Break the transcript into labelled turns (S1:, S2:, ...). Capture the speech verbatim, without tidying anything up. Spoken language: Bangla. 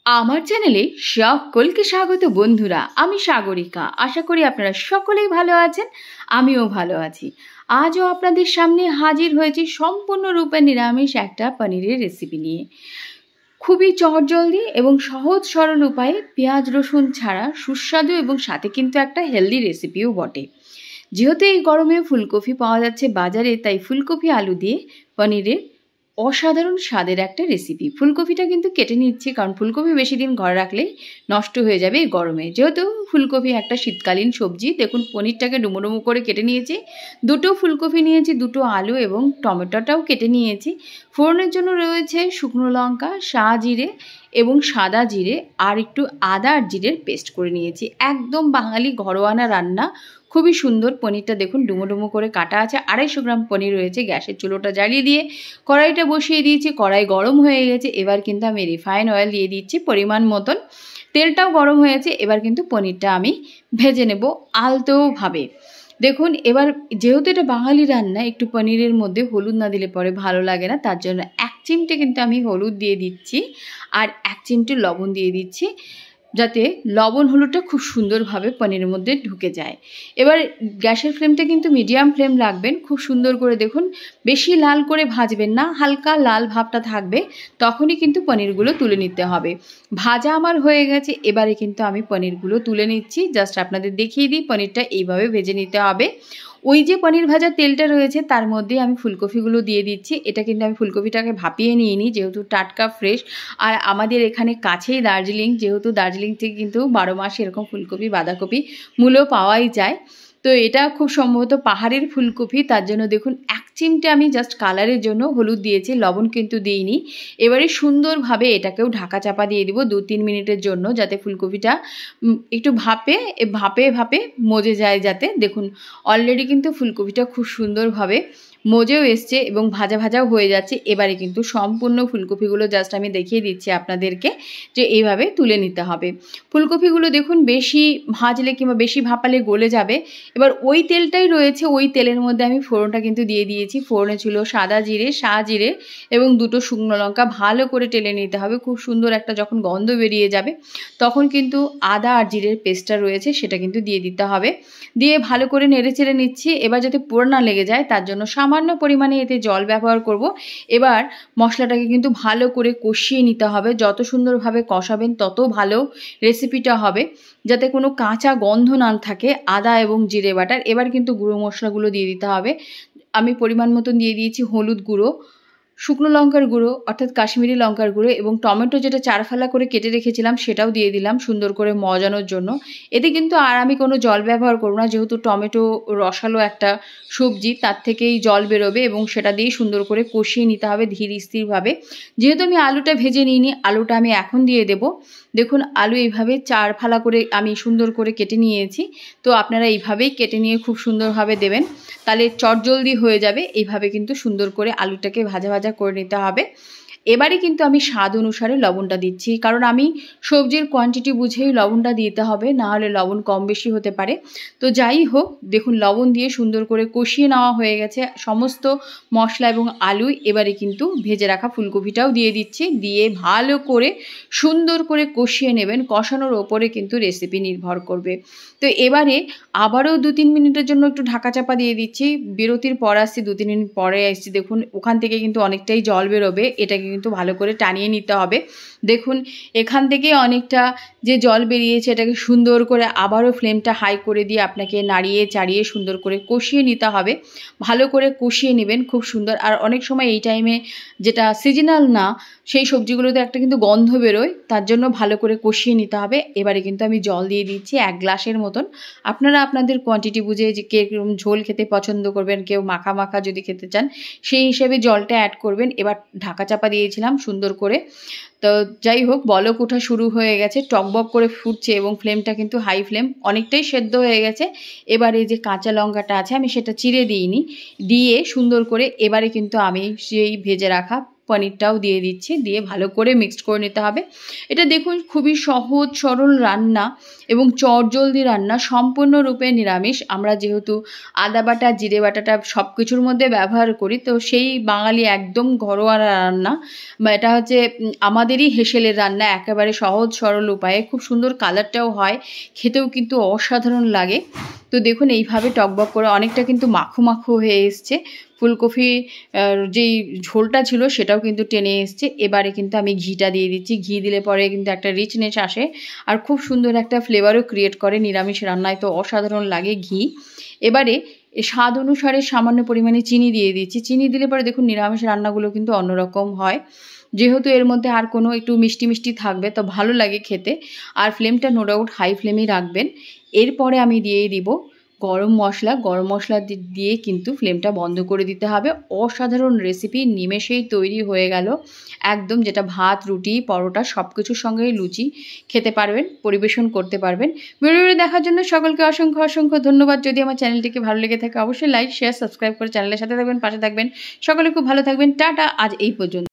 S1: আমার চ্যানেলে সকলকে স্বাগত বন্ধুরা। আমি সাগরিকা। আশা করি আপনারা সকলেই ভালো আছেন, আমিও ভালো আছি। আজও আপনাদের সামনে হাজির হয়েছি সম্পূর্ণরূপে নিরামিষ একটা পনিরের রেসিপি নিয়ে। খুবই চটজলদি এবং সহজ সরল উপায়ে পেঁয়াজ রসুন ছাড়া সুস্বাদু এবং সাথে কিন্তু একটা হেলদি রেসিপিও বটে। যেহেতু এই গরমে ফুলকপি পাওয়া যাচ্ছে বাজারে, তাই ফুলকপি আলু দিয়ে পনিরের অসাধারণ স্বাদের একটা রেসিপি। ফুলকপিটা কিন্তু কেটে নিচ্ছি, কারণ ফুলকপি বেশি দিন ঘরে রাখলেই নষ্ট হয়ে যাবে এই গরমে। যেহেতু ফুলকপি একটা শীতকালীন সবজি, দেখুন পনিরটাকে ডুমো ডুমো করে কেটে নিয়েছি। দুটো ফুলকপি নিয়েছি, দুটো আলু এবং টমেটোটাও কেটে নিয়েছি। ফোড়নের জন্য রয়েছে শুকনো লঙ্কা, শাহজিরে এবং সাদা জিরে আর একটু আদা আর জিরের পেস্ট করে নিয়েছি। একদম বাঙালি ঘরোয়ানা রান্না, খুবই সুন্দর। পনিরটা দেখুন ডুমো ডুমো করে কাটা আছে। আড়াইশো গ্রাম পনির রয়েছে। গ্যাসের চুলোটা জ্বালিয়ে দিয়ে কড়াইটা বসিয়ে দিয়েছি। কড়াই গরম হয়ে গেছে। এবার কিন্তু আমি রিফাইন অয়েল দিয়ে দিচ্ছি পরিমাণ মতন। তেলটাও গরম হয়েছে। এবার কিন্তু পনিরটা আমি ভেজে নেব আলতোভাবে। দেখুন এবার যেহেতু এটা বাঙালি রান্না, একটু পনিরের মধ্যে হলুদ না দিলে পরে ভালো লাগে না, তার জন্য এক চিমটে কিন্তু আমি হলুদ দিয়ে দিচ্ছি আর এক চিমটে লবণ দিয়ে দিচ্ছি, যাতে লবণ হলুদটা খুব সুন্দরভাবে পনিরের মধ্যে ঢুকে যায়। এবার গ্যাসের ফ্লেমটা কিন্তু মিডিয়াম ফ্লেম রাখবেন। খুব সুন্দর করে দেখুন, বেশি লাল করে ভাজবেন না, হালকা লাল ভাবটা থাকবে, তখনই কিন্তু পনিরগুলো তুলে নিতে হবে। ভাজা আমার হয়ে গেছে। এবারে কিন্তু আমি পনিরগুলো তুলে নিচ্ছি। জাস্ট আপনাদের দেখিয়ে দিই, পনিরটা এইভাবে ভেজে নিতে হবে। ওই যে পনির ভাজা তেলটা রয়েছে তার মধ্যে আমি ফুলকপিগুলো দিয়ে দিচ্ছি। এটা কিন্তু আমি ফুলকপিটাকে ভাপিয়ে নিয়ে নিই, যেহেতু টাটকা ফ্রেশ। আর আমাদের এখানে কাছেই দার্জিলিং, যেহেতু দার্জিলিং থেকে কিন্তু বারো মাস এরকম ফুলকপি বাঁধাকপি মূলো পাওয়াই যায়। তো এটা খুব সম্ভবত পাহাড়ের ফুলকপি, তার জন্য দেখুন এক চিমটে আমি জাস্ট কালারের জন্য হলুদ দিয়েছি, লবণ কিন্তু দিইনি। এবারে সুন্দরভাবে এটাকেও ঢাকা চাপা দিয়ে দিব দু তিন মিনিটের জন্য, যাতে ফুলকপিটা একটু ভাপে ভাপে ভাপে মজে যায়। যাতে দেখুন অলরেডি কিন্তু ফুলকপিটা খুব সুন্দরভাবে মজেও এসছে এবং ভাজা ভাজাও হয়ে যাচ্ছে। এবারে কিন্তু সম্পূর্ণ ফুলকপিগুলো জাস্ট আমি দেখিয়ে দিচ্ছি আপনাদেরকে যে এইভাবে তুলে নিতে হবে। ফুলকপিগুলো দেখুন বেশি ভাজলে কিংবা বেশি ভাপালে গলে যাবে। এবার ওই তেলটাই রয়েছে, ওই তেলের মধ্যে আমি ফোড়নটা কিন্তু দিয়ে দিয়েছি। ফোড়নে ছিল সাদা জিরে, শাহজিরে এবং দুটো শুকনো লঙ্কা। ভালো করে টেলে নিতে হবে। খুব সুন্দর একটা যখন গন্ধ বেরিয়ে যাবে, তখন কিন্তু আদা আর জিরের পেস্টটা রয়েছে সেটা কিন্তু দিয়ে দিতে হবে। দিয়ে ভালো করে নেড়ে চেড়ে নিচ্ছি। এবার যাতে পোড়া না লেগে যায়, তার জন্য সামান্য পরিমাণে এতে জল ব্যবহার করব। এবার মশলাটাকে কিন্তু ভালো করে কষিয়ে নিতে হবে। যত সুন্দরভাবে কষাবেন তত ভালো রেসিপিটা হবে, যাতে কোনো কাঁচা গন্ধ না থাকে আদা এবং জিরে বাটার। এবার কিন্তু গুঁড়ো মশলাগুলো দিয়ে দিতে হবে। আমি পরিমাণ মতন দিয়ে দিয়েছি হলুদ গুঁড়ো, শুকনো লঙ্কার গুঁড়ো অর্থাৎ কাশ্মীরি লঙ্কার গুঁড়ো এবং টমেটো যেটা চারফালা করে কেটে রেখেছিলাম সেটাও দিয়ে দিলাম সুন্দর করে মজানোর জন্য। এতে কিন্তু আর আমি কোনো জল ব্যবহার করব না, যেহেতু টমেটো রসালো একটা সবজি, তার থেকেই জল বেরোবে এবং সেটা দিয়েই সুন্দর করে কষিয়ে নিতে হবে ধীর স্থিরভাবে। যেহেতু আমি আলুটা ভেজে নিইনি, আলুটা আমি এখন দিয়ে দেব। দেখুন আলু এইভাবে চার ফালা করে আমি সুন্দর করে কেটে নিয়েছি। তো আপনারা এইভাবেই কেটে নিয়ে খুব সুন্দরভাবে দেবেন, তাহলে চটজলদি হয়ে যাবে। এইভাবে কিন্তু সুন্দর করে আলুটাকে ভাজা ভাজা করে নিতে হবে। এবারে কিন্তু আমি স্বাদ অনুসারে লবণটা দিচ্ছি, কারণ আমি সবজির কোয়ান্টিটি বুঝেই লবণটা দিতে হবে, না হলে লবণ কম বেশি হতে পারে। তো যাই হোক, দেখুন লবণ দিয়ে সুন্দর করে কষিয়ে নেওয়া হয়ে গেছে সমস্ত মশলা এবং আলু। এবারে কিন্তু ভেজে রাখা ফুলকপিটাও দিয়ে দিচ্ছি। দিয়ে ভালো করে সুন্দর করে কষিয়ে নেবেন। কষানোর ওপরে কিন্তু রেসিপি নির্ভর করবে। তো এবারে আবারও দু তিন মিনিটের জন্য একটু ঢাকা চাপা দিয়ে দিচ্ছি। বিরতির পর আসছি, দু তিন মিনিট পরে আসছি। দেখুন ওখান থেকে কিন্তু অনেকটাই জল বেরোবে, এটাকে কিন্তু ভালো করে টানিয়ে নিতে হবে। দেখুন এখান থেকে অনেকটা যে জল বেরিয়েছে, এটাকে সুন্দর করে আবারও ফ্লেমটা হাই করে দিয়ে আপনাকে নাড়িয়ে চাড়িয়ে সুন্দর করে কষিয়ে নিতে হবে। ভালো করে কষিয়ে নেবেন খুব সুন্দর। আর অনেক সময় এই টাইমে যেটা সিজনাল না, সেই সবজিগুলোতে একটা কিন্তু গন্ধ বেরোয়, তার জন্য ভালো করে কষিয়ে নিতে হবে। এবারে কিন্তু আমি জল দিয়ে দিচ্ছি এক গ্লাসের মতন। আপনারা আপনাদের কোয়ান্টিটি বুঝে যে কে কীরকম ঝোল খেতে পছন্দ করবেন, কেউ মাখা মাখা যদি খেতে চান সেই হিসেবে জলটা অ্যাড করবেন। এবার ঢাকা চাপা দিয়েছিলাম সুন্দর করে। তো যাই হোক, বলক ওঠা শুরু হয়ে গেছে, টকবক করে ফুটছে এবং ফ্লেমটা কিন্তু হাই ফ্লেম, অনেকটাই সেদ্ধ হয়ে গেছে। এবার এই যে কাঁচা লঙ্কাটা আছে আমি সেটা চিড়ে দিইনি, দিয়ে সুন্দর করে এবারে কিন্তু আমি সেই ভেজে রাখা পনিরটাও দিয়ে দিচ্ছি, দিয়ে ভালো করে মিক্সড করে নিতে হবে। এটা দেখুন খুবই সহজ সরল রান্না এবং চটজলদি রান্না, সম্পূর্ণরূপে নিরামিষ। আমরা যেহেতু আদা বাটা জিরে বাটাটা সব কিছুর মধ্যে ব্যবহার করি, তো সেই বাঙালি একদম ঘরোয়া রান্না, এটা হচ্ছে আমাদেরই হেসেলের রান্না, একেবারে সহজ সরল উপায়ে। খুব সুন্দর কালারটাও হয়, খেতেও কিন্তু অসাধারণ লাগে। তো দেখুন এইভাবে টকবক করে অনেকটা কিন্তু মাখো মাখো হয়ে এসছে, ফুলকপি যেই ঝোলটা ছিল সেটাও কিন্তু টেনে এসছে। এবারে কিন্তু আমি ঘিটা দিয়ে দিচ্ছি, ঘি দিলে পরে কিন্তু একটা রিচনেস আসে আর খুব সুন্দর একটা ফ্লেভারও ক্রিয়েট করে, নিরামিষ রান্নায় তো অসাধারণ লাগে ঘি। এবারে স্বাদ অনুসারে সামান্য পরিমাণে চিনি দিয়ে দিচ্ছি, চিনি দিলে পরে দেখুন নিরামিষ রান্নাগুলো কিন্তু অন্যরকম হয়, যেহেতু এর মধ্যে আর কোনো একটু মিষ্টি মিষ্টি থাকবে তো ভালো লাগে খেতে। আর ফ্লেমটা নো ডাউট হাই ফ্লেমেই রাখবেন। এরপরে আমি দিয়ে দিব গরম মশলা, গরম মশলা দিয়ে কিন্তু ফ্লেমটা বন্ধ করে দিতে হবে। অসাধারণ রেসিপি নিমেষেই তৈরি হয়ে গেল একদম, যেটা ভাত রুটি পরোটা সব কিছুর সঙ্গেই লুচি খেতে পারবেন, পরিবেশন করতে পারবেন। ভিডিওটি দেখার জন্য সকলকে অসংখ্য অসংখ্য ধন্যবাদ। যদি আমার চ্যানেলটিকে ভালো লেগে থাকে অবশ্যই লাইক শেয়ার সাবস্ক্রাইব করে চ্যানেলের সাথে থাকবেন, পাশে থাকবেন। সকলে খুব ভালো থাকবেন। টাটা, আজ এই পর্যন্ত।